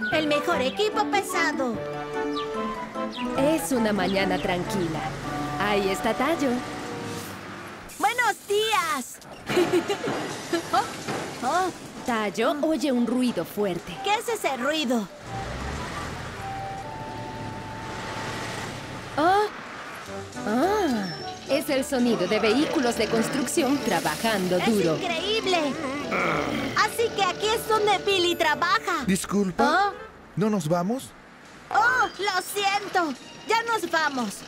El mejor equipo pesado. Es una mañana tranquila. Ahí está Tayo. ¡Buenos días! Tayo oye un ruido fuerte. ¿Qué es ese ruido? Es el sonido de vehículos de construcción trabajando duro. ¡Es increíble! Así que aquí es donde Billy trabaja. Disculpa, ¿no nos vamos? ¡Oh, lo siento! ¡Ya nos vamos!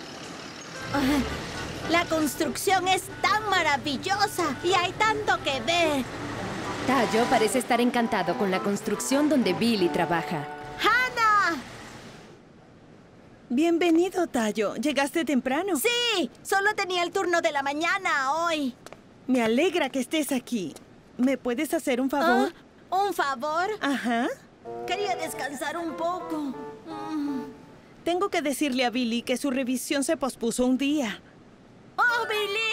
La construcción es tan maravillosa y hay tanto que ver. Tayo parece estar encantado con la construcción donde Billy trabaja. ¡Hannah! Bienvenido, Tayo. ¿Llegaste temprano? ¡Sí! Solo tenía el turno de la mañana hoy. Me alegra que estés aquí. ¿Me puedes hacer un favor? ¿Un favor? Ajá. Quería descansar un poco. Tengo que decirle a Billy que su revisión se pospuso un día. ¡Oh, Billy!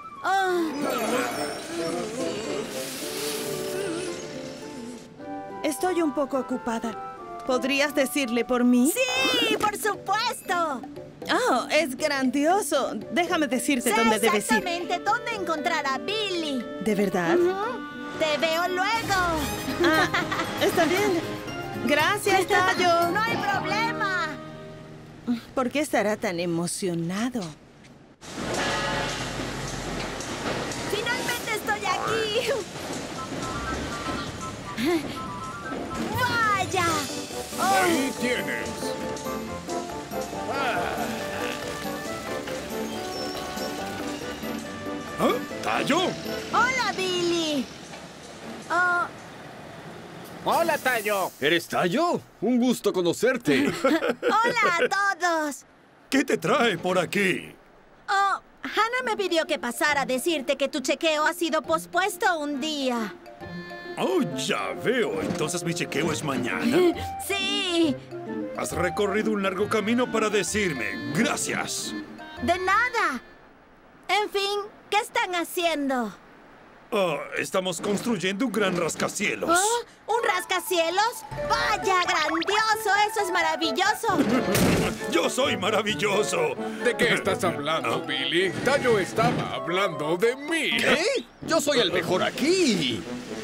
Estoy un poco ocupada. ¿Podrías decirle por mí? ¡Sí! ¡Por supuesto! ¡Oh, es grandioso! Déjame decirte dónde debes ir. Exactamente dónde encontrar a Billy. ¿De verdad? ¡Te veo luego! Está bien. Gracias, Tayo. ¡No hay problema! ¿Por qué estará tan emocionado? ¡Finalmente estoy aquí! ¡Vaya! Ahí tienes. ¿Tayo? ¡Hola, Billy! Hola, Tayo. ¿Eres Tayo? Un gusto conocerte. ¡Hola a todos! ¿Qué te trae por aquí? Hannah me pidió que pasara a decirte que tu chequeo ha sido pospuesto un día. Oh, ya veo. Entonces mi chequeo es mañana. ¡Sí! Has recorrido un largo camino para decirme. Gracias. ¡De nada! En fin, ¿qué están haciendo? Estamos construyendo un gran rascacielos. ¿Un rascacielos? ¡Vaya, grandioso! ¡Eso es maravilloso! ¡Yo soy maravilloso! ¿De qué estás hablando, Billy? Tayo estaba hablando de mí. ¿Qué? Yo soy el mejor aquí.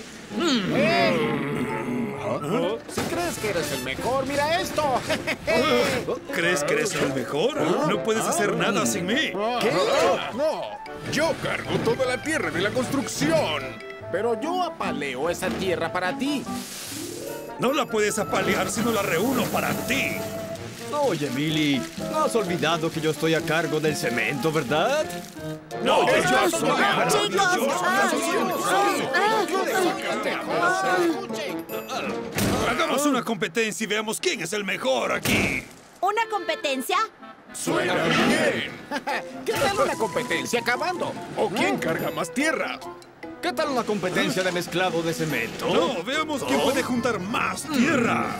Si crees que eres el mejor, mira esto. ¿Crees que eres el mejor? No puedes hacer nada sin mí. ¿Qué? No, yo cargo toda la tierra de la construcción. Pero yo apaleo esa tierra para ti. No la puedes apalear si no la reúno para ti. Oye, Billy, no has olvidado que yo estoy a cargo del cemento, ¿verdad? No, yo soy... Hagamos una competencia y veamos quién es el mejor aquí. ¿Una competencia? Suena bien. ¿Qué tal una competencia acabando? ¿O quién carga más tierra? ¿Qué tal una competencia de mezclado de cemento? No, veamos quién puede juntar más tierra.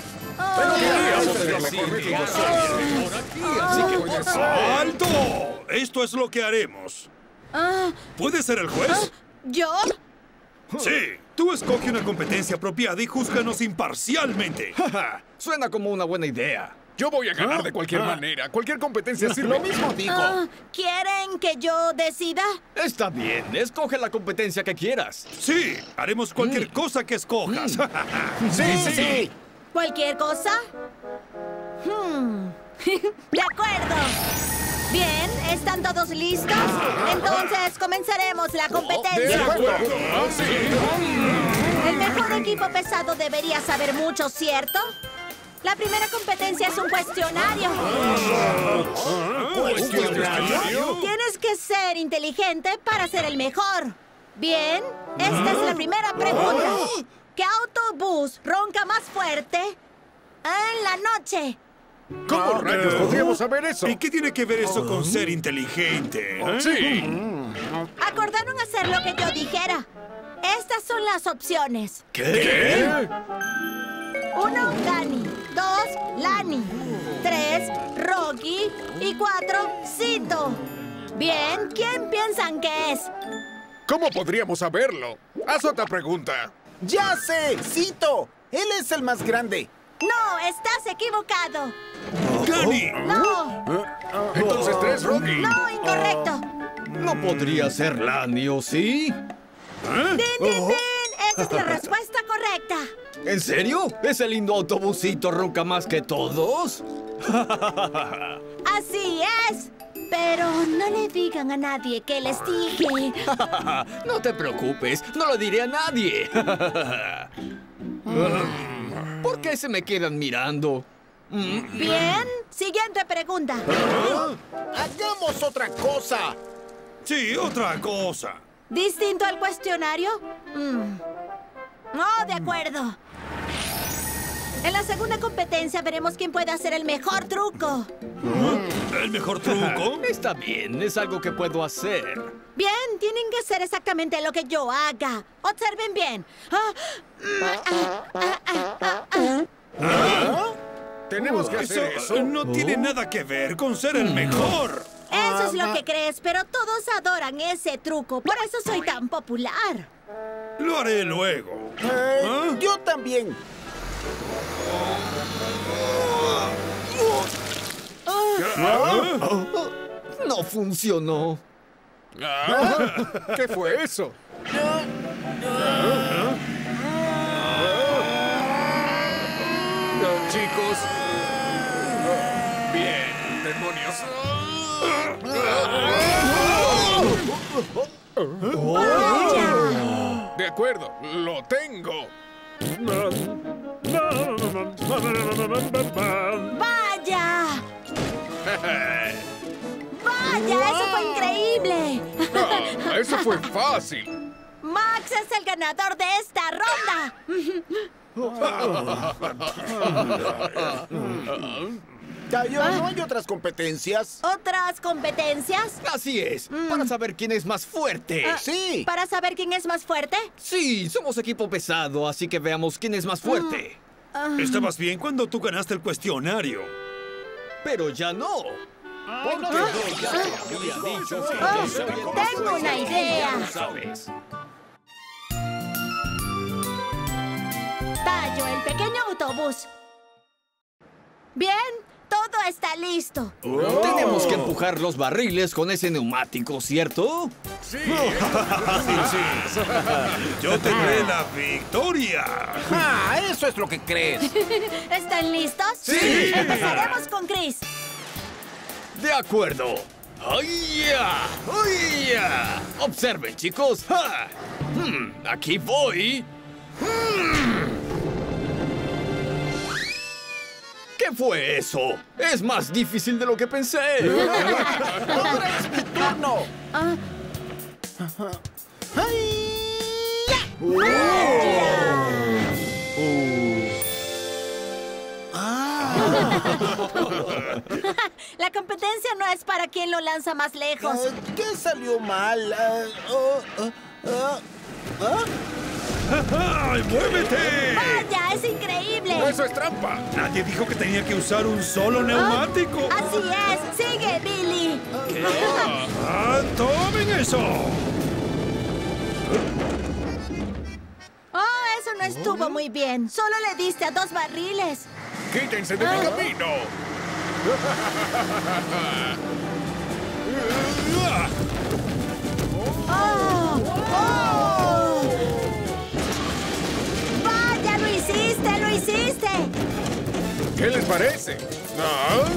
¡Alto! Esto es lo que haremos. ¿Puedes ser el juez? ¿Yo? Sí. Tú escoge una competencia apropiada y júzganos imparcialmente. Suena como una buena idea. Yo voy a ganar de cualquier manera. Cualquier competencia sirve. Lo mismo digo. ¿Quieren que yo decida? Está bien, escoge la competencia que quieras. Sí, haremos cualquier cosa que escojas. Sí. ¿Cualquier cosa? De acuerdo. Bien, ¿están todos listos? Entonces comenzaremos la competencia. El mejor equipo pesado debería saber mucho, ¿cierto? La primera competencia es un cuestionario. ¿Cuestionario? Tienes que ser inteligente para ser el mejor. Bien, esta es la primera pregunta. ¿Qué autobús ronca más fuerte en la noche? ¿Cómo rayos podríamos saber eso? ¿Y qué tiene que ver eso con ser inteligente? Sí. Acordaron hacer lo que yo dijera. Estas son las opciones. ¿Qué? 1, Dani. 2, Lani. 3, Rocky. Y 4, Cito. Bien, ¿quién piensan que es? ¿Cómo podríamos saberlo? Haz otra pregunta. ¡Ya sé! ¡Cito! Él es el más grande. No, estás equivocado. ¡Gani! No, Entonces 3, Rocky. no, incorrecto. No podría ser Lani, ¿o sí? ¡Din, din, din! Esa es la respuesta correcta. ¿En serio? ¿Ese lindo autobusito ronca más que todos? Así es. Pero no le digan a nadie que les dije. No te preocupes, no lo diré a nadie. ¿Por qué se me quedan mirando? Bien, siguiente pregunta. ¡Hagamos otra cosa! Sí, otra cosa. ¿Distinto al cuestionario? Oh, de acuerdo. En la segunda competencia veremos quién puede hacer el mejor truco. ¿El mejor truco? Está bien, es algo que puedo hacer. Bien, tienen que hacer exactamente lo que yo haga. Observen bien. Tenemos que hacer eso. No tiene nada que ver con ser el mejor. Eso es lo que crees, pero todos adoran ese truco. Por eso soy tan popular. Lo haré luego. Yo también. No funcionó. ¿Qué fue eso? Chicos. Bien, demonios. De acuerdo, lo tengo. ¡Vaya! ¡Vaya! ¡Eso fue increíble! Eso fue fácil. Max es el ganador de esta ronda. Tayo, ¿no hay otras competencias? ¿Otras competencias? Así es, para saber quién es más fuerte. Sí. ¿Para saber quién es más fuerte? Sí, somos equipo pesado, así que veamos quién es más fuerte. Estabas bien cuando tú ganaste el cuestionario. Pero ya no. Porque yo ya te había dicho que yo soy el más Tengo una fuerte. idea. Ya sabes. Tayo, el pequeño autobús. Bien, todo está listo. Tenemos que empujar los barriles con ese neumático, ¿cierto? Sí. Yo tendré la victoria. Ah, eso es lo que crees. ¿Están listos? Sí. Empezaremos con Chris. De acuerdo. ¡Ay-ya! ¡Ay-ya! Observen, chicos. ¡Ja! Aquí voy. ¿Qué fue eso? Es más difícil de lo que pensé. ¡Ahora es mi turno! La competencia no es para quien lo lanza más lejos. ¿Qué salió mal? ¡Ay, muévete! ¡Vaya, es increíble! Eso es trampa. Nadie dijo que tenía que usar un solo neumático. Así es. Sigue, Billy. ¡Tomen eso! Oh, eso no estuvo muy bien. Solo le diste a 2 barriles. Quítense de mi camino. ¡Oh! ¡Oh! ¡Vaya, lo hiciste, lo hiciste! ¿Qué les parece? ¿Ah?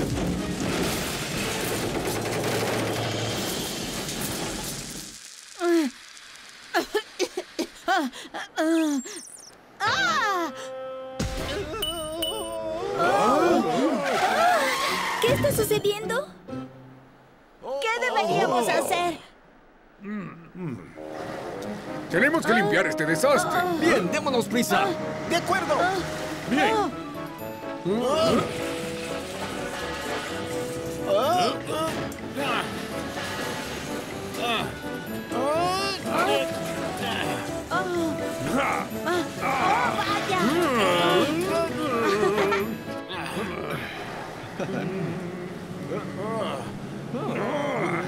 ¡Ah! ¿Qué está sucediendo? ¿Qué deberíamos hacer? Tenemos que limpiar este desastre. Bien, démonos prisa. ¡De acuerdo! Bien.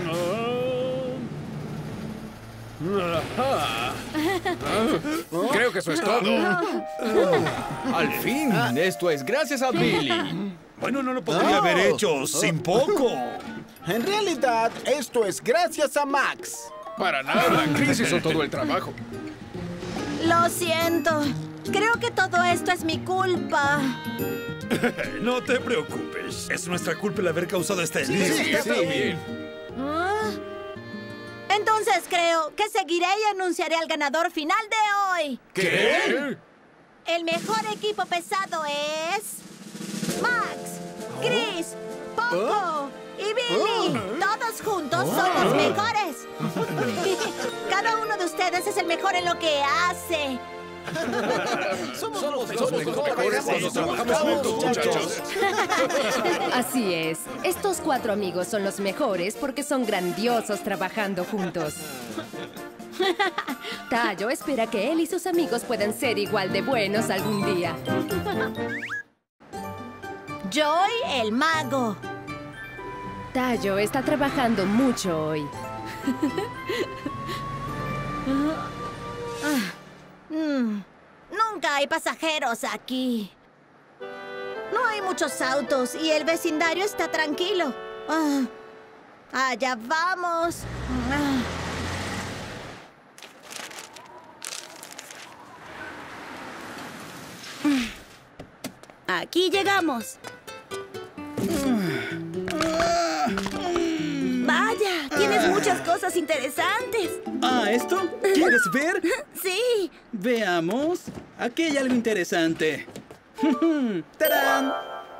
Creo que que eso es todo. Al fin, esto es gracias a Billy. Bueno, no lo podría haber hecho sin poco. En realidad, esto es gracias a Max. Para nada, Chris hizo todo el trabajo. Lo siento. Creo que todo esto es mi culpa. No te preocupes. Es nuestra culpa el haber causado este lío. Sí, está bien. ¿Ah? Entonces creo que seguiré y anunciaré al ganador final de hoy. ¿Qué? El mejor equipo pesado es... Max, Chris, Poco y Billy. Todos juntos son los mejores. Cada uno de ustedes es el mejor en lo que hace. Somos los mejores cuando trabajamos juntos, muchachos. Así es. Estos 4 amigos son los mejores porque son grandiosos trabajando juntos. Tayo espera que él y sus amigos puedan ser igual de buenos algún día. Joy, el mago. Tayo está trabajando mucho hoy. Nunca hay pasajeros aquí. No hay muchos autos y el vecindario está tranquilo. Allá vamos. Aquí llegamos. Vaya, tienes muchas cosas interesantes. ¿Esto? ¿Quieres ver? Sí. Veamos. Aquí hay algo interesante. ¡Tarán!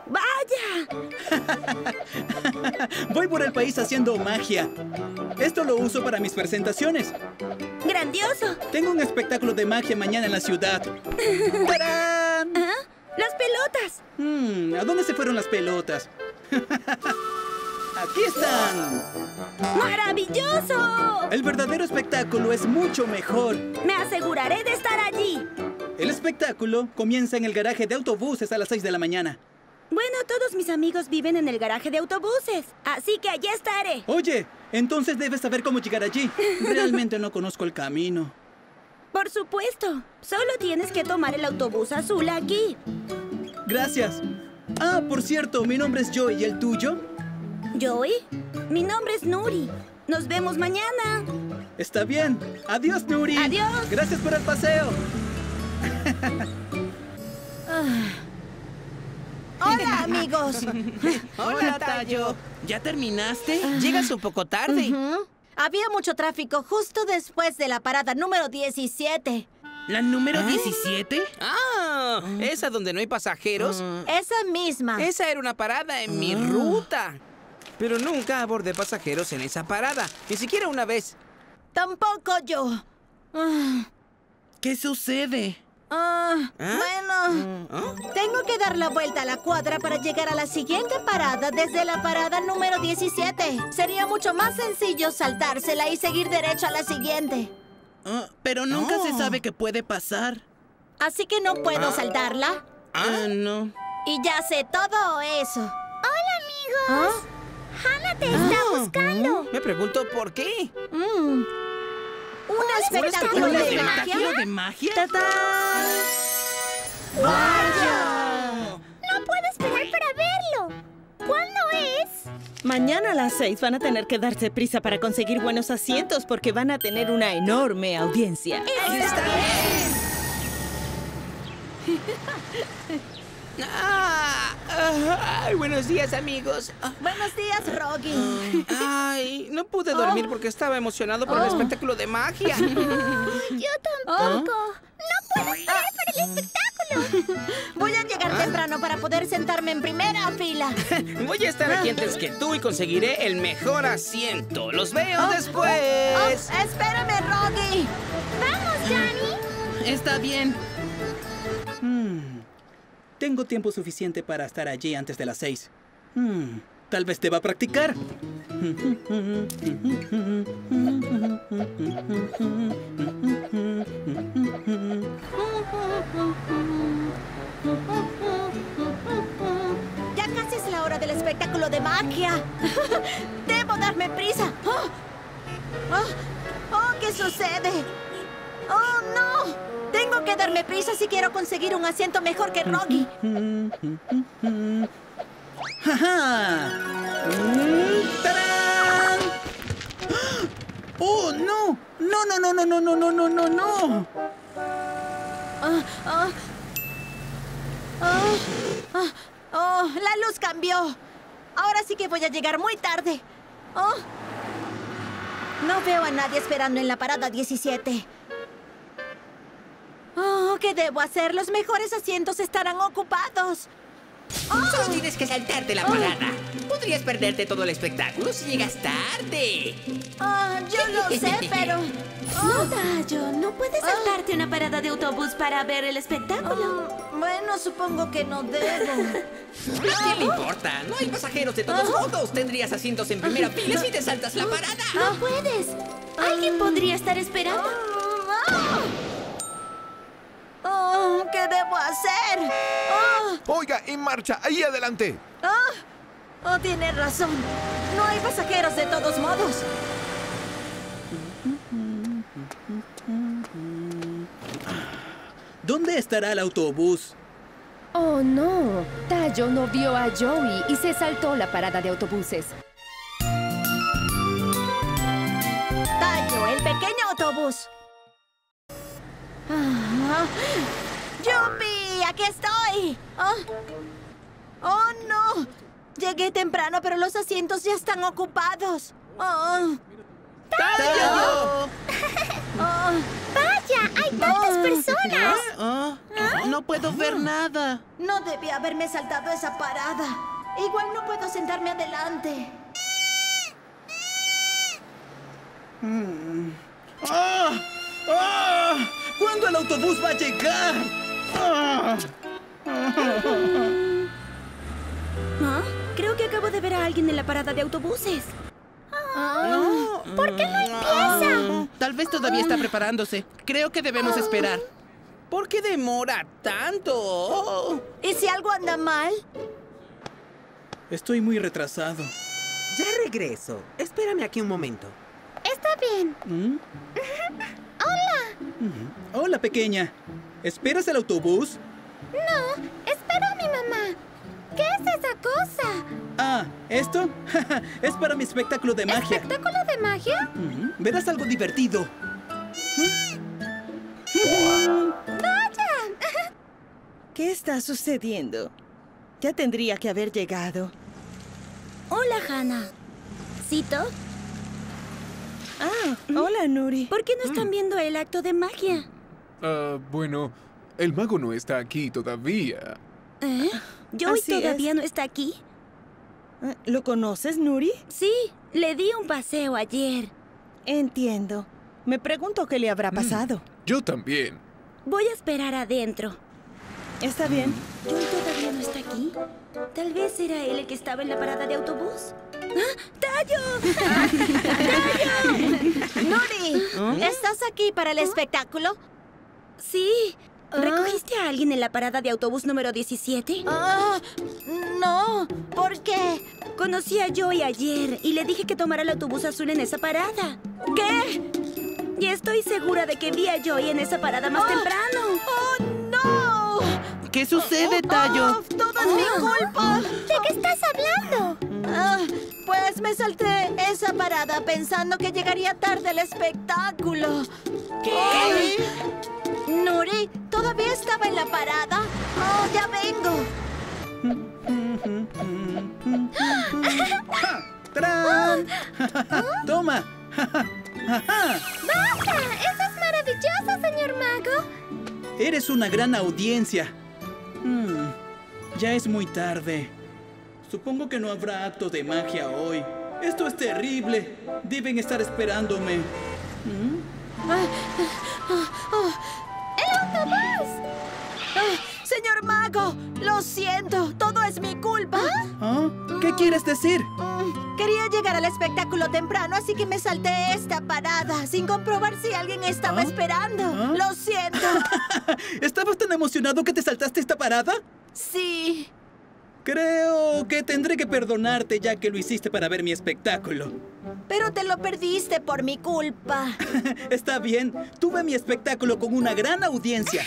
¡Vaya! Voy por el país haciendo magia. Esto lo uso para mis presentaciones. ¡Grandioso! Tengo un espectáculo de magia mañana en la ciudad. ¡Tarán! ¡Las pelotas! ¿A dónde se fueron las pelotas? ¡Aquí están! ¡Maravilloso! El verdadero espectáculo es mucho mejor. Me aseguraré de estar allí. El espectáculo comienza en el garaje de autobuses a las 6 de la mañana. Bueno, todos mis amigos viven en el garaje de autobuses, así que allí estaré. Oye, entonces debes saber cómo llegar allí. Realmente no conozco el camino. Por supuesto. Solo tienes que tomar el autobús azul aquí. Gracias. Por cierto, mi nombre es Joy. ¿Y el tuyo? ¿Joy? Mi nombre es Nuri. Nos vemos mañana. Está bien. Adiós, Nuri. Adiós. Gracias por el paseo. Hola, amigos. Hola, Tayo. ¿Ya terminaste? Llegas un poco tarde. Había mucho tráfico justo después de la parada número 17. ¿La número 17? ¿Esa donde no hay pasajeros? Esa misma. Esa era una parada en mi ruta. Pero nunca abordé pasajeros en esa parada. Ni siquiera una vez. Tampoco yo. ¿Qué sucede? Bueno, tengo que dar la vuelta a la cuadra para llegar a la siguiente parada desde la parada número 17. Sería mucho más sencillo saltársela y seguir derecho a la siguiente. Pero nunca se sabe qué puede pasar. Así que no puedo saltarla. No. Y ya sé todo eso. ¡Hola, amigos! ¡Hannah te está buscando! Me pregunto por qué. ¿Un espectáculo de magia? ¿De magia? ¡Tatán! ¡Vaya! ¡No puedo esperar para verlo! ¿Cuándo es? Mañana a las 6 van a tener que darse prisa para conseguir buenos asientos porque van a tener una enorme audiencia. ¡Está bien! Buenos días, amigos. Buenos días, Rocky. No pude dormir porque estaba emocionado por el espectáculo de magia. Yo tampoco. No puedo esperar para el espectáculo. Voy a llegar temprano para poder sentarme en primera fila. Voy a estar aquí antes que tú y conseguiré el mejor asiento. ¡Los veo después! ¡Espérame, Rocky! ¡Vamos, Johnny! Está bien. Tengo tiempo suficiente para estar allí antes de las 6. Tal vez deba practicar. Ya casi es la hora del espectáculo de magia. Debo darme prisa. ¿Qué sucede? ¡Oh, no! ¡Tengo Tengo que darme prisa si quiero conseguir un asiento mejor que Rocky. ¡Ja! ¡Tarán! ¡Oh, no! ¡No, no, no, no, no, no, no, no, no, no! Oh, la luz cambió. Ahora sí que voy a llegar muy tarde. Oh. No veo a nadie esperando en la parada 17. Oh, ¿qué debo hacer? Los mejores asientos estarán ocupados. Solo tienes que saltarte la parada. Podrías perderte todo el espectáculo si llegas tarde. Yo lo sé, pero... No, Tayo, no puedes saltarte una parada de autobús para ver el espectáculo. Bueno, supongo que no debo. ¿A quién le importa? No hay pasajeros de todos modos. Tendrías asientos en primera fila si te saltas la parada. No puedes. Alguien podría estar esperando. ¿Qué debo hacer? Oiga, en marcha, ahí adelante. Tiene razón. No hay pasajeros de todos modos. ¿Dónde estará el autobús? Oh, no. Tayo no vio a Joey y se saltó la parada de autobuses. Tayo, el pequeño autobús. ¡Yupi! ¡Aquí estoy! ¡Oh, no! Llegué temprano, pero los asientos ya están ocupados. ¡Tayo! ¡Vaya! ¡Hay tantas personas! No puedo ver nada. No debí haberme saltado esa parada. Igual no puedo sentarme adelante. ¿Cuándo el autobús va a llegar? Creo que acabo de ver a alguien en la parada de autobuses. ¿Por qué no empieza? Tal vez todavía está preparándose. Creo que debemos esperar. ¿Por qué demora tanto? ¿Y si algo anda mal? Estoy muy retrasado. Ya regreso. Espérame aquí un momento. Está bien. Hola, pequeña. ¿Esperas el autobús? No, espero a mi mamá. ¿Qué es esa cosa? ¿Esto? Es para mi espectáculo de magia. ¿Espectáculo de magia? Verás algo divertido. ¡Vaya! ¿Qué está sucediendo? Ya tendría que haber llegado. Hola, Hannah. ¿Cito? Hola, Nuri. ¿Por qué no están viendo el acto de magia? Bueno, el mago no está aquí todavía. ¿Joey Así todavía no está aquí? ¿Lo conoces, Nuri? Sí, le di un paseo ayer. Entiendo. Me pregunto qué le habrá pasado. Yo también. Voy a esperar adentro. Está bien. ¿Joey todavía no está aquí? Tal vez era él el que estaba en la parada de autobús. ¡Tayo! ¡Tayo! ¡Nuri! ¿Estás aquí para el espectáculo? Sí. ¿Recogiste a alguien en la parada de autobús número 17? No. ¿Por qué? Conocí a Joey ayer y le dije que tomara el autobús azul en esa parada. ¿Qué? Y estoy segura de que vi a Joey en esa parada más temprano. ¡Oh, no! ¿Qué sucede, Tayo? ¡Todo es mi culpa! ¿De qué estás hablando? Pues me salté esa parada pensando que llegaría tarde el espectáculo. ¿Qué? Nuri, ¿todavía estaba en la parada? Ya vengo. ¡Tarán! ¡Toma! ¡Basta! ¡Eso es maravilloso, señor mago! Eres una gran audiencia. Ya es muy tarde. Supongo que no habrá acto de magia hoy. Esto es terrible. Deben estar esperándome. ¡El autobús! Señor mago, lo siento. Todo es mi culpa. ¿Qué quieres decir? Quería llegar al espectáculo temprano, así que me salté esta parada sin comprobar si alguien estaba esperando. Lo siento. ¿Estabas tan emocionado que te saltaste esta parada? Sí. Creo que tendré que perdonarte ya que lo hiciste para ver mi espectáculo. Pero te lo perdiste por mi culpa. Está bien, tuve mi espectáculo con una gran audiencia.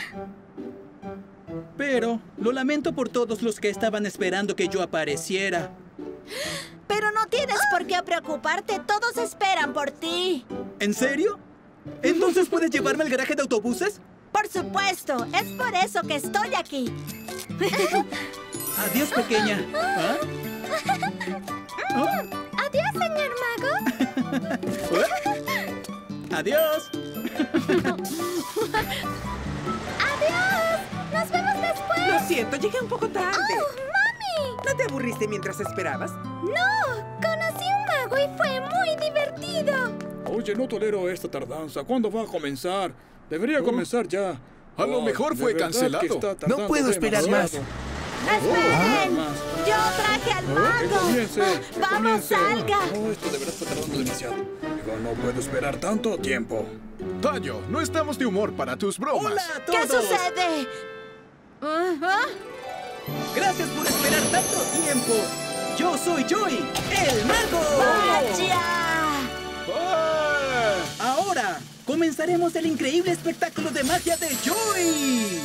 Pero lo lamento por todos los que estaban esperando que yo apareciera. Pero no tienes por qué preocuparte, todos esperan por ti. ¿En serio? ¿Entonces puedes llevarme al garaje de autobuses? Por supuesto, es por eso que estoy aquí. Adiós, pequeña. ¿Ah? ¿Oh? Adiós, señor mago. Adiós. Adiós. Nos vemos después. Lo siento, llegué un poco tarde. ¡Oh, mami! ¿No te aburriste mientras esperabas? No, conocí un mago y fue muy divertido. Oye, no tolero esta tardanza. ¿Cuándo va a comenzar? Debería comenzar ya. A lo mejor fue cancelado. No puedo esperar más. ¡Esperen! ¡Yo traje al mago! ¡Vamos, salga! Esto de verdad está tardando demasiado. Digo, no puedo esperar tanto tiempo. Tayo, no estamos de humor para tus bromas. ¡Hola a todos! ¿Qué sucede? Gracias por esperar tanto tiempo. Yo soy Joey, el mago. ¡Vaya! Ahora comenzaremos el increíble espectáculo de magia de Joey.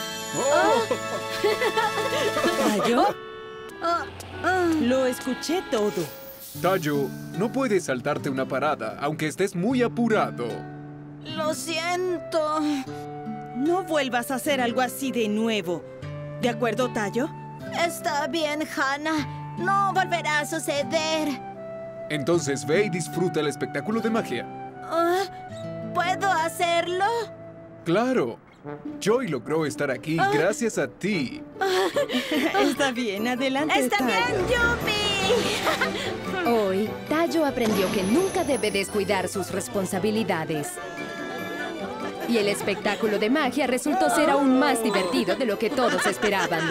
¿Tayo? Lo escuché todo. Tayo, no puedes saltarte una parada, aunque estés muy apurado. Lo siento. No vuelvas a hacer algo así de nuevo. ¿De acuerdo, Tayo? Está bien, Hannah. No volverá a suceder. Entonces ve y disfruta el espectáculo de magia. ¿Puedo hacerlo? ¡Claro! Joey logró estar aquí gracias a ti. Está bien, adelante, ¡Está Tayo. bien, Yuppie! Hoy, Tayo aprendió que nunca debe descuidar sus responsabilidades. Y el espectáculo de magia resultó ser aún más divertido de lo que todos esperaban.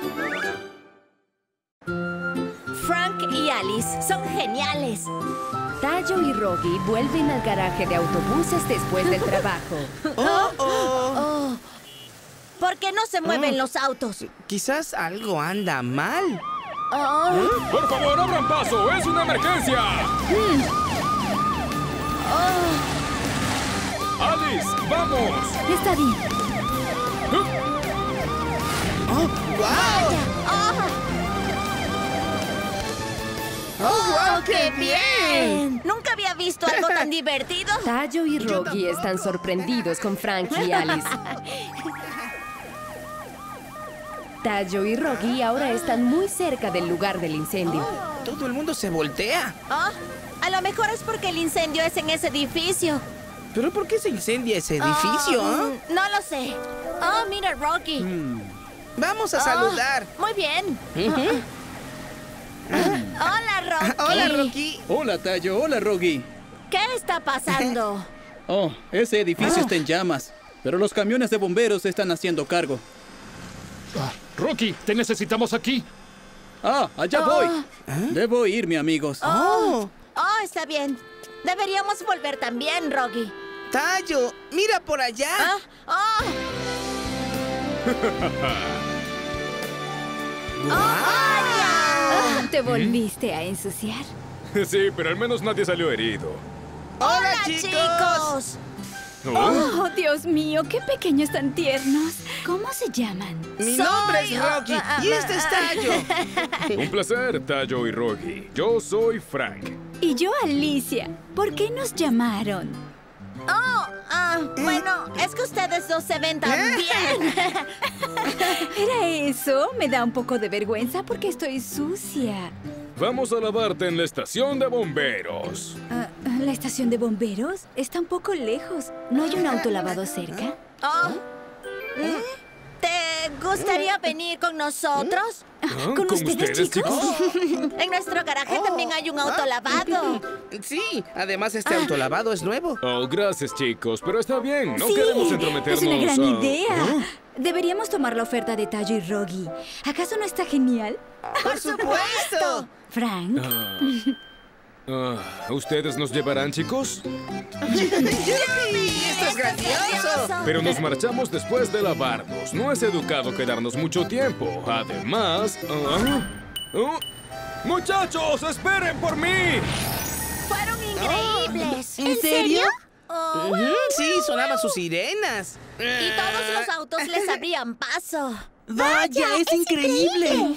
Frank y Alice son geniales. Tayo y Rocky vuelven al garaje de autobuses después del trabajo. ¿Por qué no se mueven los autos? Quizás algo anda mal. ¡Por favor, abran paso! ¡Es una emergencia! ¡Alice, vamos! Está bien. ¡Oh, qué bien! Nunca había visto algo tan divertido. Tayo y Rocky están sorprendidos con Frank y Alice. Tayo y Rocky ahora están muy cerca del lugar del incendio. Todo el mundo se voltea. A lo mejor es porque el incendio es en ese edificio. ¿Pero por qué se incendia ese edificio? No lo sé. Mira, Rocky. Vamos a saludar. Muy bien. Hola, Rocky. Hola, Rocky. Hola, Tayo. Hola, Rocky. ¿Qué está pasando? Oh, ese edificio está en llamas, pero los camiones de bomberos están haciendo cargo. Rocky, te necesitamos aquí. Allá voy. Debo irme, amigos. Está bien. Deberíamos volver también, Rocky. Tayo, mira por allá. ¡Vaya! ¿Te volviste a ensuciar? Sí, pero al menos nadie salió herido. ¡Hola, chicos! ¡Oh, Dios mío! ¡Qué pequeños tan tiernos! ¿Cómo se llaman? Mi nombre es Rocky y este es Tayo. Un placer, Tayo y Rocky. Yo soy Frank. Y yo, Alicia. ¿Por qué nos llamaron? Bueno, es que ustedes dos se ven tan bien. ¿Era eso? Me da un poco de vergüenza porque estoy sucia. Vamos a lavarte en la estación de bomberos. ¿La estación de bomberos? Está un poco lejos. ¿No hay un autolavado cerca? ¿Te gustaría venir con nosotros? ¿Con ustedes, chicos? En nuestro garaje también hay un autolavado. Sí, además este autolavado es nuevo. Gracias, chicos, pero está bien. No queremos entrometernos. Es una gran idea. Deberíamos tomar la oferta de Tayo y Rocky. ¿Acaso no está genial? ¡Por supuesto! Frank. ¿Ustedes nos llevarán, chicos? ¡Esto es grandioso! Pero nos marchamos después de lavarnos. No es educado quedarnos mucho tiempo. Además... ¡Muchachos, esperen por mí! ¡Fueron increíbles! ¿En serio? Oh. Sí, sonaban sus sirenas. Y todos los autos les abrían paso. ¡Vaya, es increíble!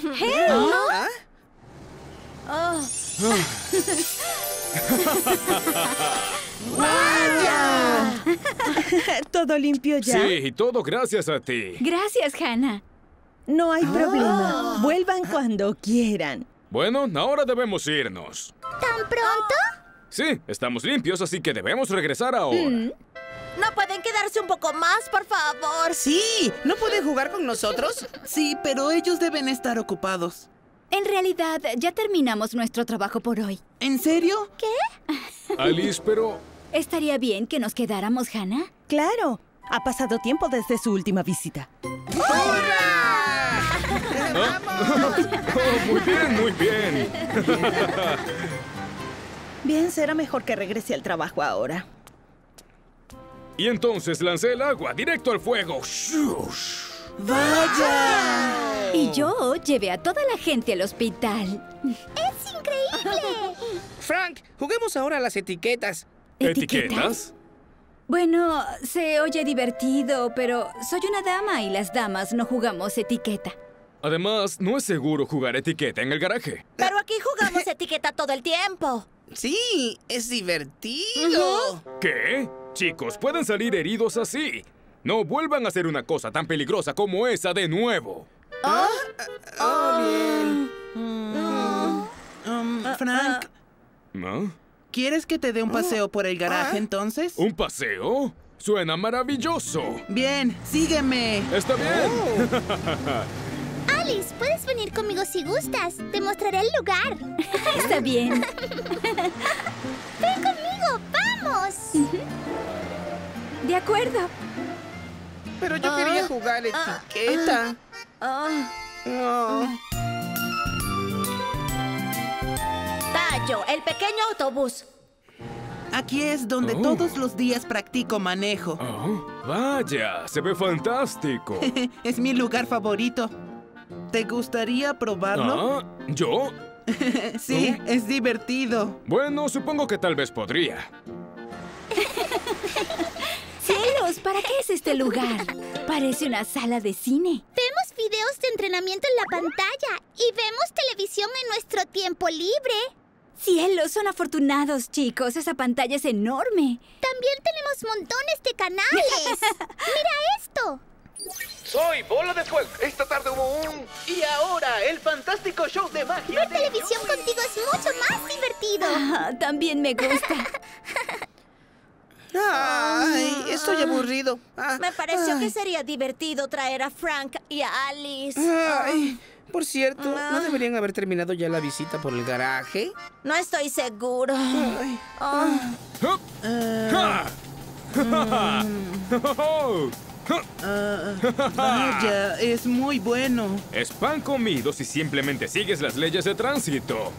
¡Vaya! ¿Todo limpio ya? Sí, todo gracias a ti. Gracias, Hannah. No hay problema. Vuelvan cuando quieran. Bueno, ahora debemos irnos. ¿Tan pronto? Sí, estamos limpios, así que debemos regresar ahora. ¿No pueden quedarse un poco más, por favor? Sí, ¿no pueden jugar con nosotros? Sí, pero ellos deben estar ocupados. En realidad, ya terminamos nuestro trabajo por hoy. ¿En serio? ¿Qué? Alice, pero... ¿Estaría bien que nos quedáramos, Hannah? Claro. Ha pasado tiempo desde su última visita. Muy bien, muy bien. Bien, será mejor que regrese al trabajo ahora. Y entonces lancé el agua directo al fuego. ¡Vaya! Y yo llevé a toda la gente al hospital. ¡Es increíble! Frank, juguemos ahora a las etiquetas. ¿Etiquetas? Bueno, se oye divertido, pero soy una dama y las damas no jugamos etiqueta. Además, no es seguro jugar etiqueta en el garaje. Pero aquí jugamos etiqueta todo el tiempo. Sí, es divertido. ¿Qué? Chicos, pueden salir heridos así. No vuelvan a hacer una cosa tan peligrosa como esa de nuevo. Bien. Frank, ¿No? ¿quieres que te dé un paseo por el garaje entonces? ¿Un paseo? Suena maravilloso. Bien, sígueme. Está bien. Alice, puedes venir conmigo si gustas. Te mostraré el lugar. Está bien. Ven conmigo, vamos. De acuerdo. Pero yo quería jugar etiqueta. Tayo, el pequeño autobús. Aquí es donde todos los días practico manejo. Vaya, se ve fantástico. Es mi lugar favorito. ¿Te gustaría probarlo? ¿Yo? Sí, es divertido. Bueno, supongo que tal vez podría. ¡Cielos! ¿Para qué es este lugar? Parece una sala de cine. Vemos videos de entrenamiento en la pantalla y vemos televisión en nuestro tiempo libre. ¡Cielos! Son afortunados, chicos. Esa pantalla es enorme. También tenemos montones de canales. ¡Mira esto! Soy Bola de Fuego. Esta tarde hubo un... Y ahora, el fantástico show de magia. Ver televisión contigo es mucho más divertido. También me gusta. Ay, estoy aburrido. Me pareció que sería divertido traer a Frank y a Alice. Ay, por cierto, ¿no deberían haber terminado ya la visita por el garaje? No estoy seguro. Vaya, es muy bueno. Es pan comido si simplemente sigues las leyes de tránsito.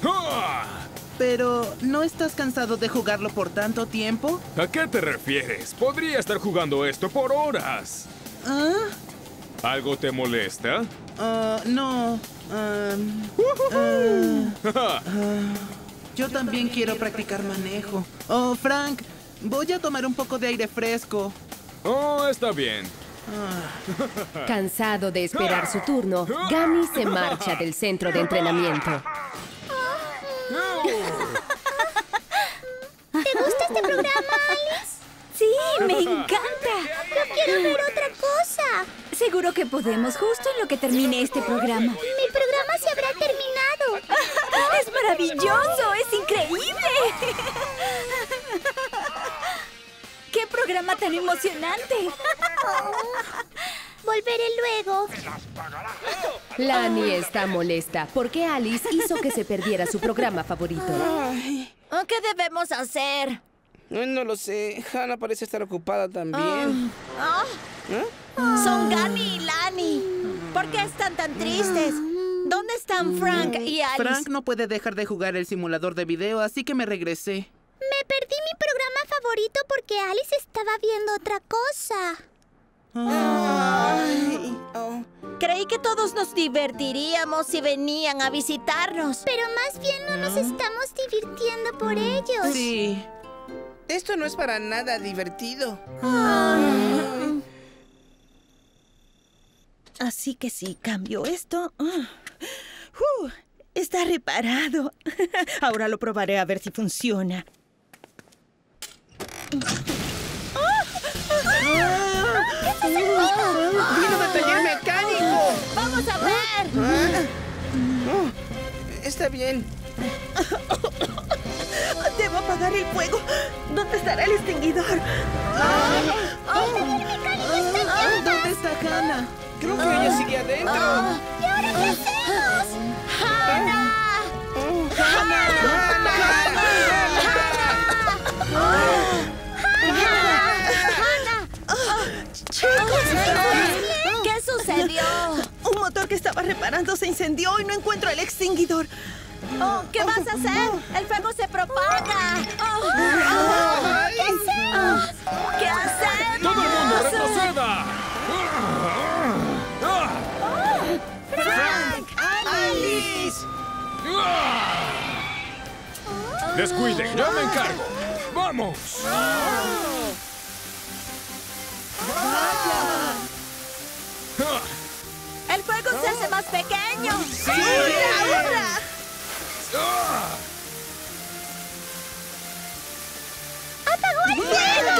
Pero, ¿no estás cansado de jugarlo por tanto tiempo? ¿A qué te refieres? Podría estar jugando esto por horas. ¿Algo te molesta? No. Yo también quiero practicar manejo. Oh, Frank, voy a tomar un poco de aire fresco. Oh, está bien. Cansado de esperar su turno, Gummy se marcha del centro de entrenamiento. ¿Te gusta este programa, Alice? Sí, me encanta. Yo quiero ver otra cosa. Seguro que podemos, justo en lo que termine este programa. Mi programa se habrá terminado. ¡Es maravilloso! ¡Es increíble! ¡Qué programa tan emocionante! Volveré luego. Lani está molesta porque Alice hizo que se perdiera su programa favorito. ¿Qué debemos hacer? No lo sé. Hannah parece estar ocupada también. Son Gummy y Lani. ¿Por qué están tan tristes? ¿Dónde están Frank y Alice? Frank no puede dejar de jugar el simulador de video, así que me regresé. Me perdí mi programa favorito porque Alice estaba viendo otra cosa. Creí que todos nos divertiríamos si venían a visitarnos. Pero más bien no nos estamos divirtiendo por ellos. Sí. Esto no es para nada divertido. Así que si cambio esto... está reparado. Ahora lo probaré a ver si funciona. ¡Vino de taller mecánico! ¡Vamos a ver! Está bien. Debo apagar el fuego. ¿Dónde estará el extinguidor? ¿Dónde está Hannah? Creo que ella sigue adentro. ¿Y ahora qué hacemos? ¡Hannah! ¿Qué sucedió? Un motor que estaba reparando se incendió y no encuentro el extinguidor. ¿Qué vas a hacer? ¡El fuego se propaga! ¿Qué hacemos? ¿Qué hacemos? ¡Todo el mundo retroceda! ¡Frank! ¡Alice! Descuiden, yo me encargo. ¡Vamos! ¡El fuego se hace más pequeño! ¡Sí! ¡Ahora! ¡Apagó el fuego!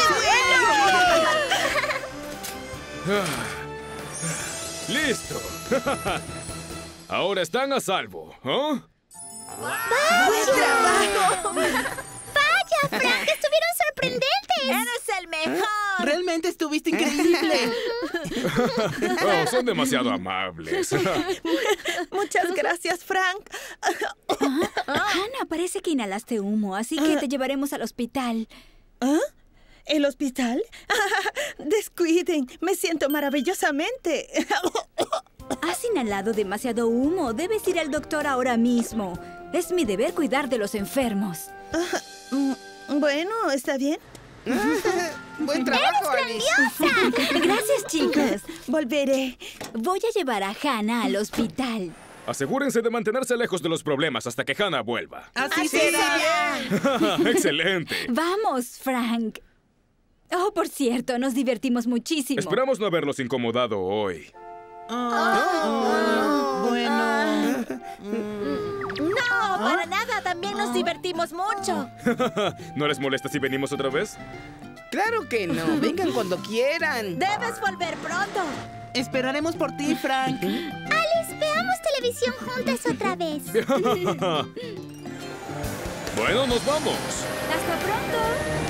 ¡Listo! Ahora están a salvo, ¿ah? ¡Buen trabajo! ¡Vaya, Frank! ¡Estuvieron sorprendentes! ¡Eres el mejor! Realmente estuviste increíble. Oh, son demasiado amables. Muchas gracias, Frank. Hannah, parece que inhalaste humo, así que te llevaremos al hospital. ¿El hospital? Descuiden, me siento maravillosamente. Has inhalado demasiado humo. Debes ir al doctor ahora mismo. Es mi deber cuidar de los enfermos. Bueno, está bien. ¡Buen trabajo, ¡Eres Alice! grandiosa! Gracias, chicos. Volveré. Voy a llevar a Hannah al hospital. Asegúrense de mantenerse lejos de los problemas hasta que Hannah vuelva. Así será. ¡Excelente! Vamos, Frank. Oh, por cierto, nos divertimos muchísimo. Esperamos no haberlos incomodado hoy. Bueno. ¡No, para nada! También nos divertimos mucho. ¿No les molesta si venimos otra vez? ¡Claro que no! ¡Vengan cuando quieran! Debes volver pronto. Esperaremos por ti, Frank. Alice, veamos televisión juntas otra vez. Bueno, nos vamos. Hasta pronto.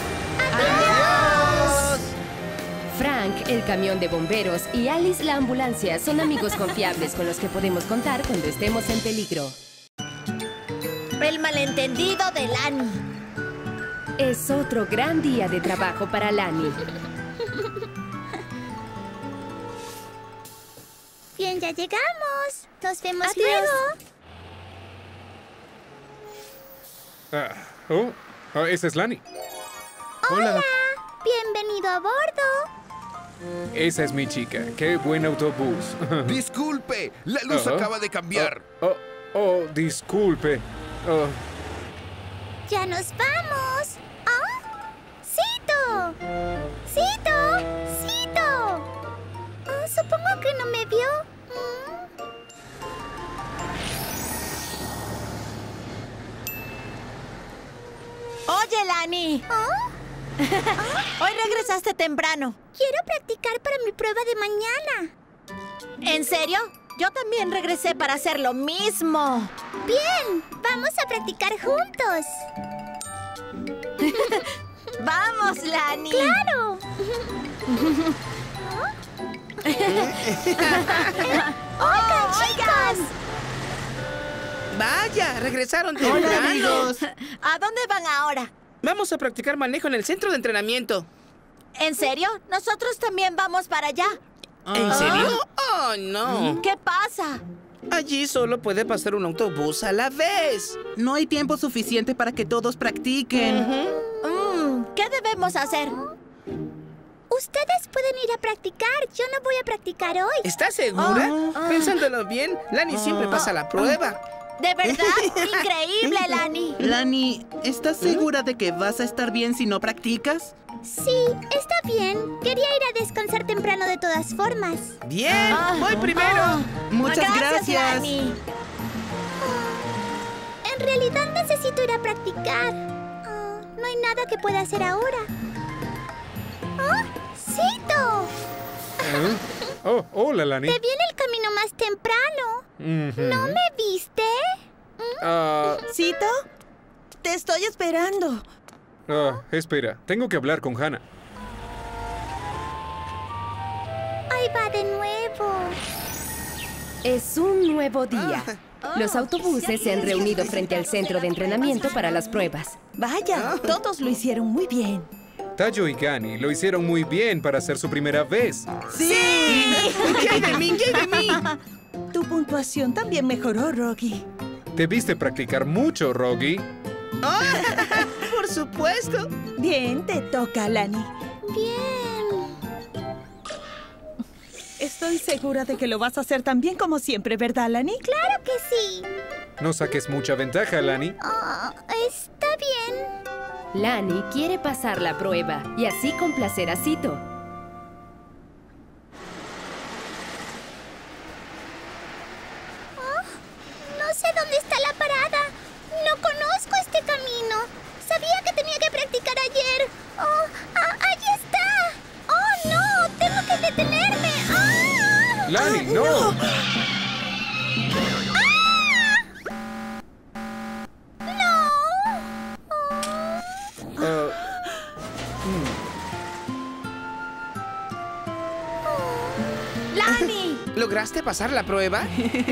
¡Adiós! Frank, el camión de bomberos, y Alice, la ambulancia, son amigos confiables con los que podemos contar cuando estemos en peligro. El malentendido de Lani. Es otro gran día de trabajo para Lani. Bien, ya llegamos. Nos vemos Adiós. luego. Esa es Lani. Hola. Bienvenido a bordo. Esa es mi chica. ¡Qué buen autobús! Disculpe, la luz acaba de cambiar. Disculpe. ¡Ya nos vamos! ¡Oh! ¡Cito! ¡Cito! ¡Cito! Oh, supongo que no me vio. Oye, Lani. Hoy regresaste temprano. Quiero practicar para mi prueba de mañana. ¿En serio? Yo también regresé para hacer lo mismo. Bien, vamos a practicar juntos. ¡Vamos, Lani! ¡Claro! ¡Oigan, chicas! ¡Vaya! ¡Regresaron temprano! ¿A dónde van ahora? Vamos a practicar manejo en el centro de entrenamiento. ¿En serio? Nosotros también vamos para allá. ¿En serio? ¡Oh, no! ¿Qué pasa? Allí solo puede pasar un autobús a la vez. No hay tiempo suficiente para que todos practiquen. ¿Qué debemos hacer? Ustedes pueden ir a practicar. Yo no voy a practicar hoy. ¿Estás segura? Pensándolo bien, Lani siempre pasa la prueba. ¿De verdad? ¡Increíble, Lani! Lani, ¿estás segura de que vas a estar bien si no practicas? Sí, está bien. Quería ir a descansar temprano de todas formas. ¡Bien! ¡Voy primero! Muchas gracias. Lani. En realidad necesito ir a practicar. No hay nada que pueda hacer ahora. ¡Cito! Oh, hola, Lani. Te vi en el camino más temprano. ¿No me viste? ¿Cito? Te estoy esperando. Espera, tengo que hablar con Hannah. Ahí va de nuevo. Es un nuevo día. Los autobuses se han reunido frente al centro de entrenamiento para las pruebas. Vaya, todos lo hicieron muy bien. Tayo y Gani lo hicieron muy bien para hacer su primera vez. ¡Sí! ¿Qué hay de mí? ¿Qué hay de mí? Tu puntuación también mejoró, Rocky. Debiste practicar mucho, Rocky. Por supuesto. Bien, te toca, Lani. Bien. Estoy segura de que lo vas a hacer tan bien como siempre, ¿verdad, Lani? Claro que sí. No saques mucha ventaja, Lani. Está bien. Lani quiere pasar la prueba y así complacer a Cito. No sé dónde está la parada. No conozco este camino. Sabía que tenía que practicar ayer. ¡Allí está! ¡Oh, no! ¡Tengo que detenerme! ¡Lani, no! ¡Lani! ¿Lograste pasar la prueba?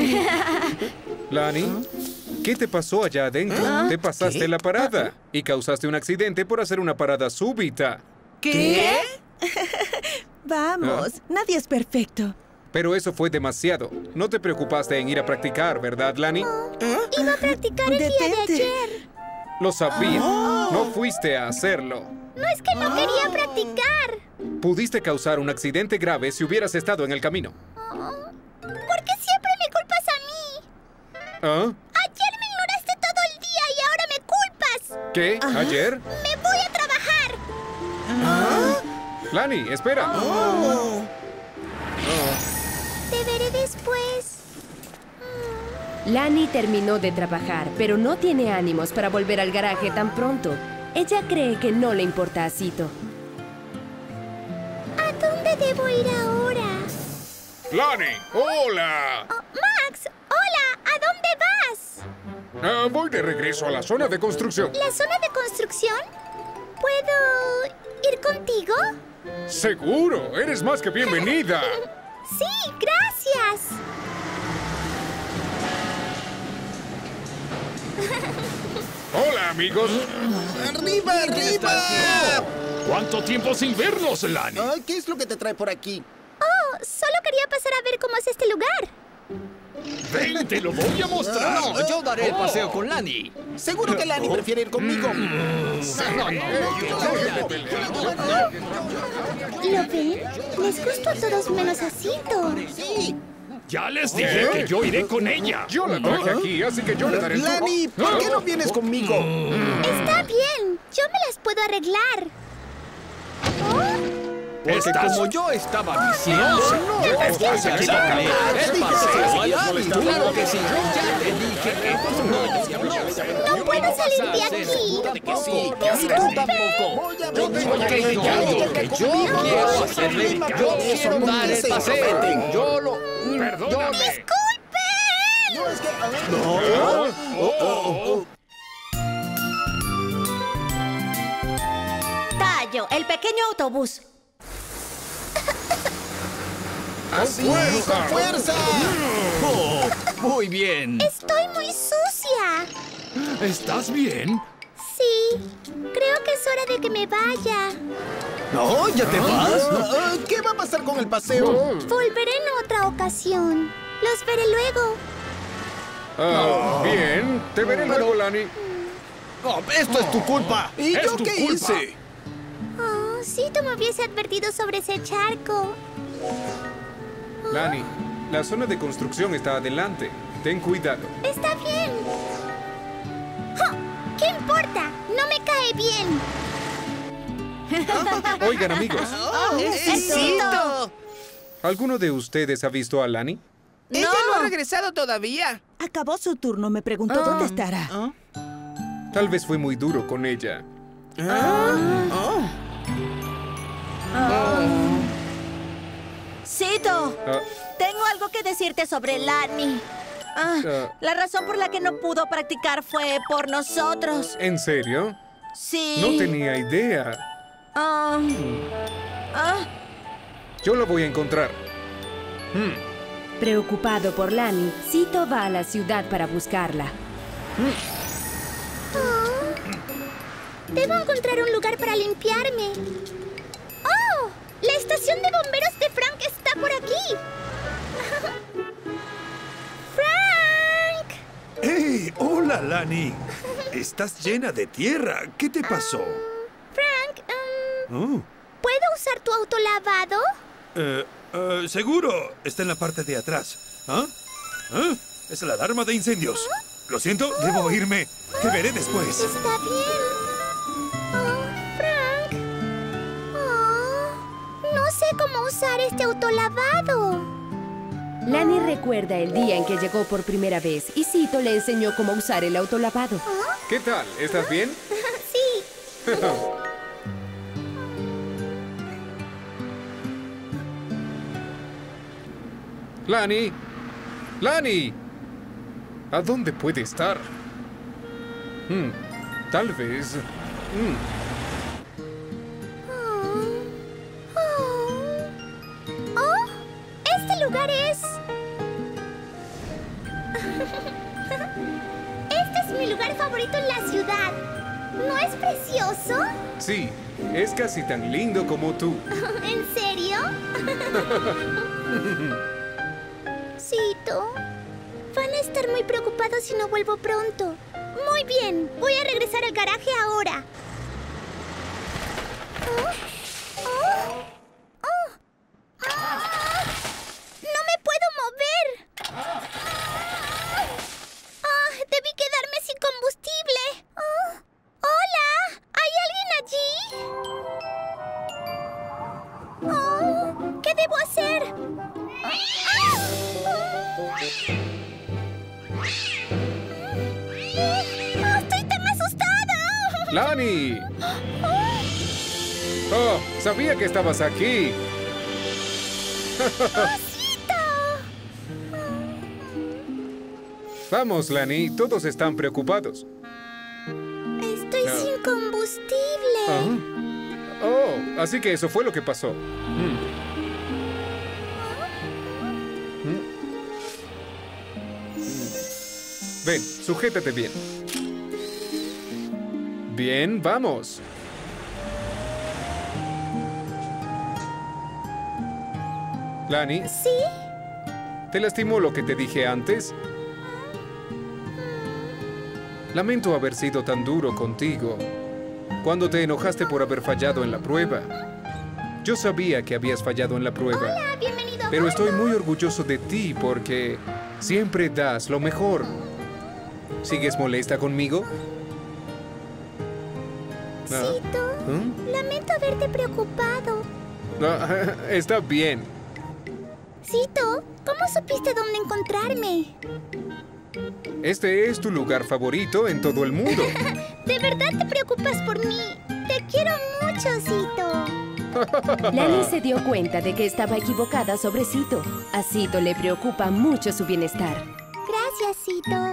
Lani, ¿qué te pasó allá adentro? Te pasaste la parada y causaste un accidente por hacer una parada súbita. ¿Qué? Vamos, nadie es perfecto. Pero eso fue demasiado. No te preocupaste en ir a practicar, ¿verdad, Lani? Iba a practicar el día de ayer. Lo sabía. No fuiste a hacerlo. No es que no quería practicar. Pudiste causar un accidente grave si hubieras estado en el camino. ¿Por qué siempre me culpas a mí? Ayer me ignoraste todo el día y ahora me culpas. ¿Qué? ¿Ayer? Me voy a trabajar. Lani, espera. Te veré después. Lani terminó de trabajar, pero no tiene ánimos para volver al garaje tan pronto. Ella cree que no le importa a Cito. ¿A dónde debo ir ahora? ¡Lani! ¡Hola! Max, hola, ¿a dónde vas? Voy de regreso a la zona de construcción. ¿La zona de construcción? ¿Puedo ir contigo? ¡Seguro! ¡Eres más que bienvenida! Sí, gracias. ¡Hola, amigos! ¡Arriba, arriba! ¿Cuánto tiempo sin vernos, Lani? ¿Qué es lo que te trae por aquí? Solo quería pasar a ver cómo es este lugar. Ven, te lo voy a mostrar. No, yo daré el paseo con Lani. Seguro que Lani prefiere ir conmigo. ¿Lo ven? Les gustó a todos menos a Cito. Sí. Ya les dije que yo iré con ella. Yo la traje aquí, así que yo le daré el tour. Lani, ¿por qué no vienes conmigo? Está bien, yo me las puedo arreglar. Porque como yo estaba diciendo... ¡No! ¡Estás equivocado! ¡Claro que sí! ¡Ya te dije que... ¡No puedo salir de aquí! ¡Disculpen! Yo tengo que yo quiero hacerle... Yo quiero dar el paseo. Yo lo... Perdóname. ¡Disculpen! No, es que... Tayo, el pequeño autobús. ¡Así! ¡Con fuerza! Muy bien. Estoy muy sucia. ¿Estás bien? Sí, creo que es hora de que me vaya. ¿No? ¿Ya te vas? ¿Qué va a pasar con el paseo? Volveré en otra ocasión. Los veré luego. Bien. Te veré luego, Lani. ¡Esto es tu culpa! ¿Y ¡Es yo tu qué culpa! hice? Oh, Cito me hubiese advertido sobre ese charco. Lani, la zona de construcción está adelante. Ten cuidado. Está bien. ¡Oh! ¿Qué importa? No me cae bien. Oigan, amigos. ¡Cito! ¿Alguno de ustedes ha visto a Lani? Ella no ha regresado todavía. Acabó su turno. Me preguntó dónde estará. Tal vez fue muy duro con ella. Cito, tengo algo que decirte sobre Lani. La razón por la que no pudo practicar fue por nosotros. ¿En serio? Sí. No tenía idea. Yo la voy a encontrar. Preocupado por Lani, Cito va a la ciudad para buscarla. Debo encontrar un lugar para limpiarme. ¡Oh! La estación de bomberos de Frank está por aquí. ¡Frank! ¡Hey! ¡Hola, Lani! Estás llena de tierra. ¿Qué te pasó? Frank, Oh. ¿puedo usar tu autolavado? Seguro. Está en la parte de atrás. Es la alarma de incendios. Lo siento, debo irme. Te veré después. Está bien. Oh, Frank. Oh, no sé cómo usar este autolavado. Lani recuerda el día en que llegó por primera vez y Cito le enseñó cómo usar el autolavado. ¿Qué tal? ¿Estás bien? Sí. ¡Lani! ¡Lani! ¿A dónde puede estar? Tal vez... Oh, este lugar es... Este es mi lugar favorito en la ciudad. ¿No es precioso? Sí, es casi tan lindo como tú. ¿En serio? Cito, van a estar muy preocupados si no vuelvo pronto. Muy bien, voy a regresar al garaje ahora. ¡No me puedo mover! Debí quedarme sin combustible. ¡Hola! ¿Hay alguien allí? ¿Qué debo hacer? ¡Estoy tan asustada! ¡Lani! ¡Oh! Sabía que estabas aquí. Vamos, Lani. Todos están preocupados. Estoy sin combustible. Oh, así que eso fue lo que pasó. Ven, sujétate bien. Bien, vamos. Lani. ¿Sí? ¿Te lastimó lo que te dije antes? Lamento haber sido tan duro contigo. Cuando te enojaste por haber fallado en la prueba. Yo sabía que habías fallado en la prueba. Hola, bienvenido a Pero bordo. estoy muy orgulloso de ti porque siempre das lo mejor. ¿Sigues molesta conmigo? Cito, lamento haberte preocupado. Está bien. Cito, ¿cómo supiste dónde encontrarme? Este es tu lugar favorito en todo el mundo. ¿De verdad te preocupas por mí? Te quiero mucho, Cito. Lani se dio cuenta de que estaba equivocada sobre Cito. A Cito le preocupa mucho su bienestar. Gracias, Cito.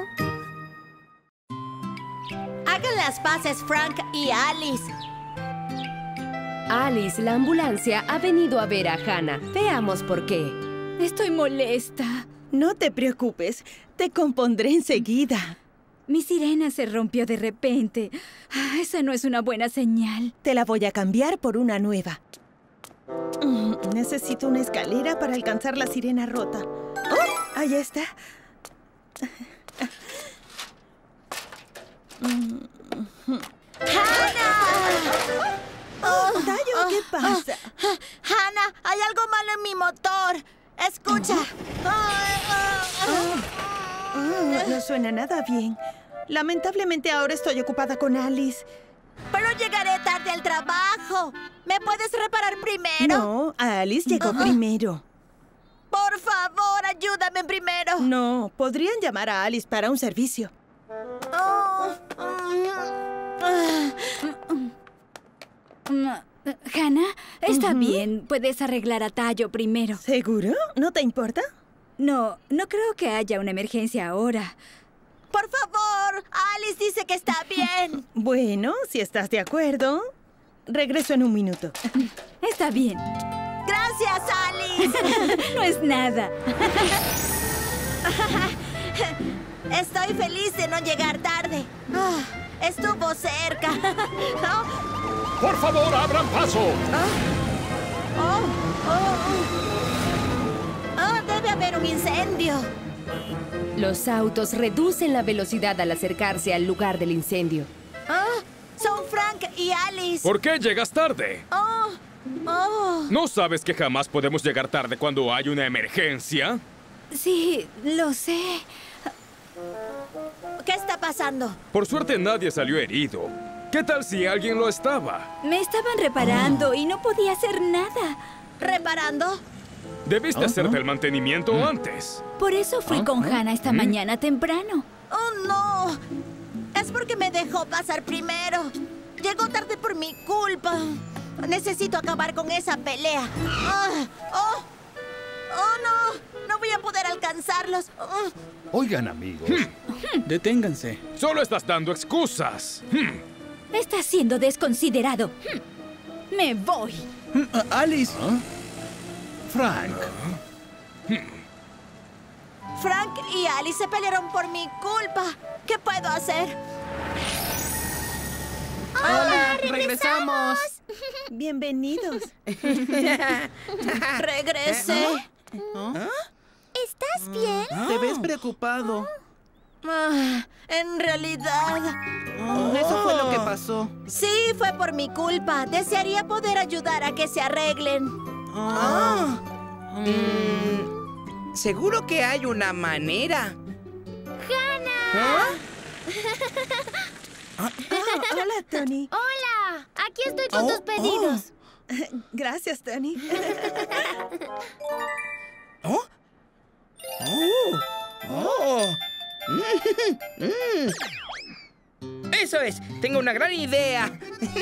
Hagan las paces, Frank y Alice. Alice, la ambulancia, ha venido a ver a Hannah. Veamos por qué. Estoy molesta. No te preocupes. Te compondré enseguida. Mi sirena se rompió de repente. Esa no es una buena señal. Te la voy a cambiar por una nueva. Necesito una escalera para alcanzar la sirena rota. ¡Oh! Ahí está. ¡Acha! No suena nada bien. Lamentablemente ahora estoy ocupada con Alice. Pero llegaré tarde al trabajo. ¿Me puedes reparar primero? No, Alice llegó primero. Por favor, ayúdame primero. No, podrían llamar a Alice para un servicio. Hannah, está bien. Puedes arreglar a Tayo primero. ¿Seguro? ¿No te importa? No, no creo que haya una emergencia ahora. Por favor, Alice dice que está bien. Bueno, si estás de acuerdo. Regreso en un minuto. Está bien. Gracias, Alice. No es nada. Estoy feliz de no llegar tarde. Estuvo cerca. ¡Por favor, abran paso! Debe haber un incendio. Los autos reducen la velocidad al acercarse al lugar del incendio. Son Frank y Alice. ¿Por qué llegas tarde? ¿No sabes que jamás podemos llegar tarde cuando hay una emergencia? Sí, lo sé. ¿Qué está pasando? Por suerte nadie salió herido. ¿Qué tal si alguien lo estaba? Me estaban reparando y no podía hacer nada. ¿Reparando? Debiste hacerte el mantenimiento antes. Por eso fui con Hannah esta mañana temprano. ¡Oh, no! Es porque me dejó pasar primero. Llegó tarde por mi culpa. Necesito acabar con esa pelea. ¡Oh, no! No voy a poder alcanzarlos. Oigan, amigos. Deténganse. Solo estás dando excusas. Estás siendo desconsiderado. Me voy. Alice. Frank. Frank y Alice se pelearon por mi culpa. ¿Qué puedo hacer? ¡Hola! ¡Regresamos! Bienvenidos. Regresé. ¿Estás bien? Te ves preocupado. En realidad... Eso fue lo que pasó. Sí, fue por mi culpa. Desearía poder ayudar a que se arreglen. Seguro que hay una manera. ¡Hannah! Hola, Tony. ¡Hola! Aquí estoy con tus pedidos. Gracias, Tony. Eso es, tengo una gran idea.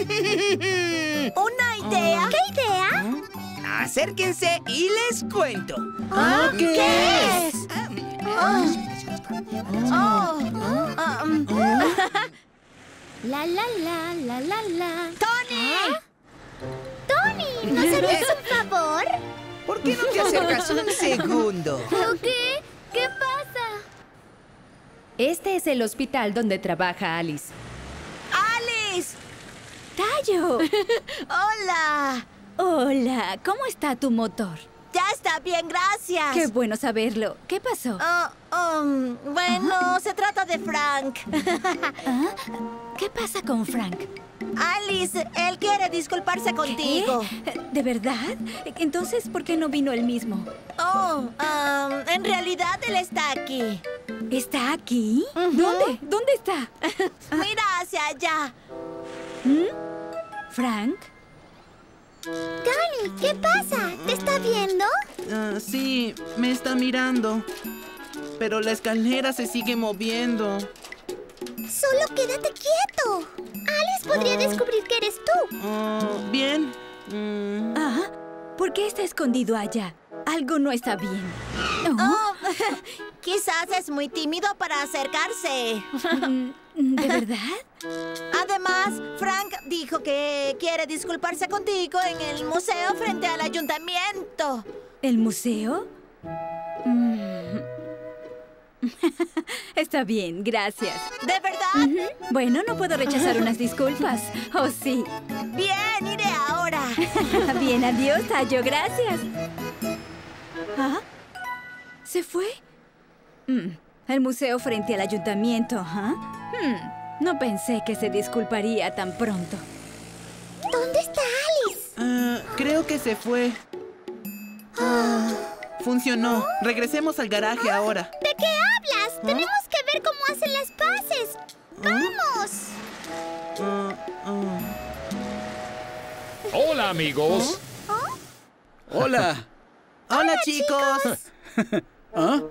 ¿Una idea? ¿Qué idea? Acérquense y les cuento. ¿Qué es? La, la, la, la, la, la. ¡Tony! ¡Tony! ¿Nos harías un favor? ¿Por qué no te acercas un segundo? ¿Qué? ¿Qué pasa? Este es el hospital donde trabaja Alice. ¡Alice! ¡Tayo! ¡Hola! Hola, ¿cómo está tu motor? Ya está bien, gracias. Qué bueno saberlo. ¿Qué pasó? Bueno, se trata de Frank. ¿Qué pasa con Frank? Alice, él quiere disculparse contigo. ¿De verdad? Entonces, ¿por qué no vino él mismo? En realidad él está aquí. ¿Está aquí? ¿Dónde? ¿Dónde está? Mira hacia allá. ¿Frank? Tony, ¿qué pasa? ¿Te está viendo? Sí, me está mirando. Pero la escalera se sigue moviendo. Solo quédate quieto. Alice podría descubrir que eres tú. Bien. ¿Por qué está escondido allá? Algo no está bien. Quizás es muy tímido para acercarse. ¿De verdad? Además, Frank dijo que quiere disculparse contigo en el museo frente al ayuntamiento. ¿El museo? Está bien, gracias. ¿De verdad? Bueno, no puedo rechazar unas disculpas. ¿Oh, sí? Bien, iré ahora. Bien, adiós, Tayo, gracias. ¿Se fue? El museo frente al ayuntamiento, no pensé que se disculparía tan pronto. ¿Dónde está Alice? Creo que se fue. Funcionó. Regresemos al garaje ahora. ¿De qué hablas? Tenemos que ver cómo hacen las paces. ¡Vamos! Hola, amigos. Hola. Hola, chicos. ¿Ah?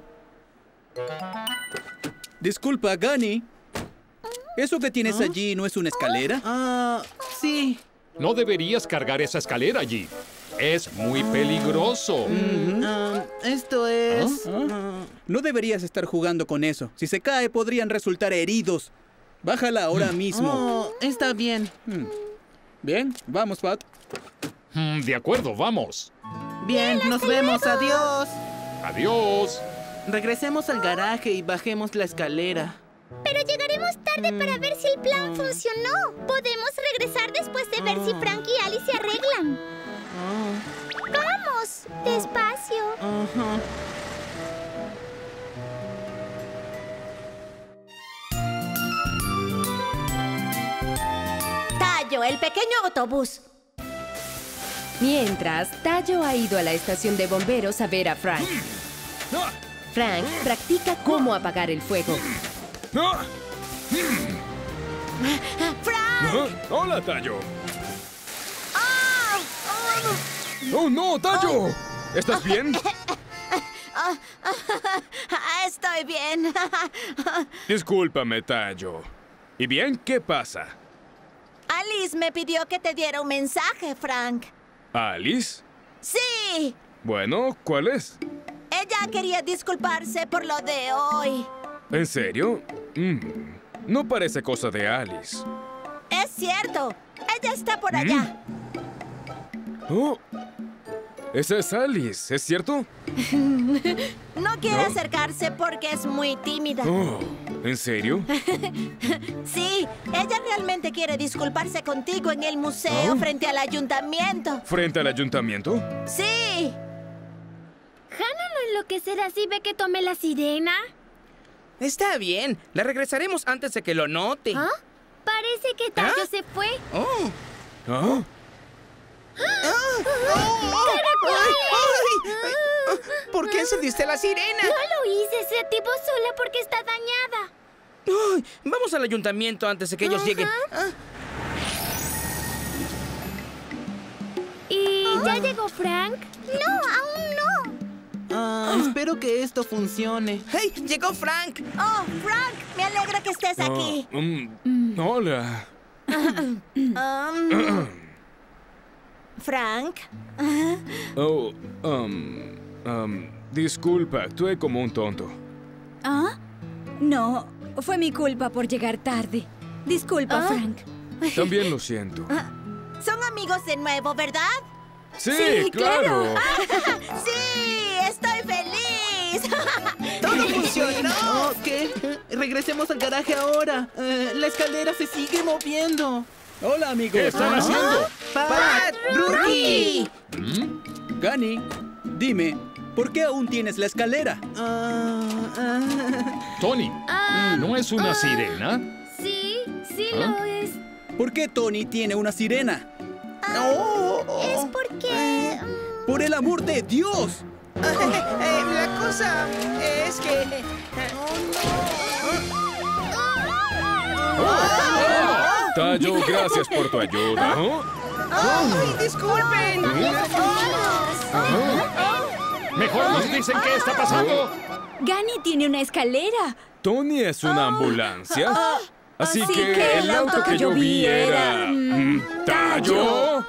Disculpa, Gani. ¿Eso que tienes allí no es una escalera? Sí. No deberías cargar esa escalera allí. Es muy peligroso. Esto es... No deberías estar jugando con eso. Si se cae, podrían resultar heridos. Bájala ahora mismo. Está bien. Bien, vamos, Pat. De acuerdo, vamos. Bien, nos vemos. Adiós. Adiós. Regresemos al garaje y bajemos la escalera. Pero llegaremos tarde para ver si el plan funcionó. Podemos regresar después de ver si Frank y Alice se arreglan. ¡Vamos! ¡Despacio! Tayo, el pequeño autobús. Mientras, Tayo ha ido a la estación de bomberos a ver a Frank. Frank practica cómo apagar el fuego. ¡Frank! ¡Hola, Tayo! ¡Oh, no, Tayo! ¿Estás bien? Estoy bien. Discúlpame, Tayo. ¿Y bien? ¿Qué pasa? Alice me pidió que te diera un mensaje, Frank. ¿Alice? ¡Sí! Bueno, ¿cuál es? Ella quería disculparse por lo de hoy. ¿En serio? No parece cosa de Alice. Es cierto. Ella está por allá. Oh, esa es Alice, ¿es cierto? No quiere acercarse porque es muy tímida. Oh, ¿en serio? Sí, ella realmente quiere disculparse contigo en el museo frente al ayuntamiento. ¿Frente al ayuntamiento? ¡Sí! ¿Hannah no enloquecerá si ve que tome la sirena? Está bien. La regresaremos antes de que lo note. ¿Ah? Parece que Tayo se fue. ¿Ah? ¿Por qué encendiste la sirena? No lo hice, se activó sola porque está dañada. Vamos al ayuntamiento antes de que ellos lleguen. ¿Y ya llegó Frank? No, aún no. Espero que esto funcione. ¡Hey! ¡Llegó Frank! ¡Oh, Frank! Me alegra que estés aquí. Hola. Frank. Oh, disculpa, actué como un tonto. ¿Ah? No, fue mi culpa por llegar tarde. Disculpa, Frank. También lo siento. Son amigos de nuevo, ¿verdad? Sí, claro. ¡Sí! ¡Estoy feliz! ¡Todo funcionó! ¿Qué? Regresemos al garaje ahora. La escalera se sigue moviendo. Hola, amigos. ¿Qué están haciendo? ¡Pat! ¡Rookie! Gani, dime, ¿por qué aún tienes la escalera? Tony, ¿no es una sirena? Sí, lo es. ¿Por qué Tony tiene una sirena? Es porque... ¡Por el amor de Dios! La cosa es que... Tayo, gracias por tu ayuda. ¡Ay, disculpen! Mejor nos dicen qué está pasando. Gani tiene una escalera. Tony es una ambulancia. Así sí que el auto que yo vi era... ¿Tayo?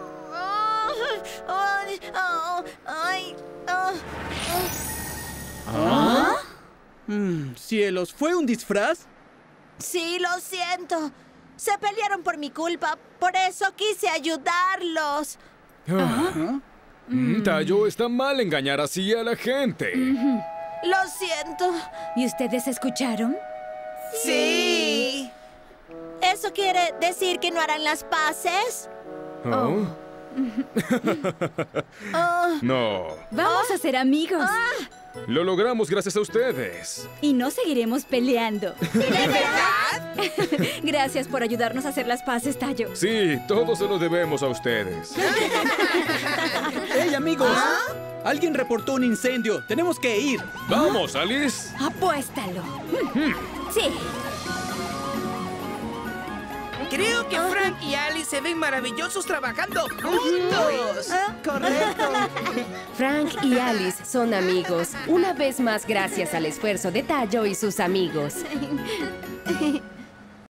Cielos, ¿fue un disfraz? Sí, lo siento. Se pelearon por mi culpa. Por eso quise ayudarlos. Tayo, está mal engañar así a la gente. Lo siento. ¿Y ustedes escucharon? Sí. ¿Eso quiere decir que no harán las paces? No. Vamos a ser amigos. Lo logramos gracias a ustedes. Y no seguiremos peleando. ¿De verdad? Gracias por ayudarnos a hacer las paces, Tayo. Sí, todo se lo debemos a ustedes. ¡Hey, amigos! Alguien reportó un incendio. Tenemos que ir. ¡Vamos, Alice! Apuéstalo. Sí. Creo que Frank y Alice se ven maravillosos trabajando juntos. Correcto. Frank y Alice son amigos. Una vez más gracias al esfuerzo de Tayo y sus amigos.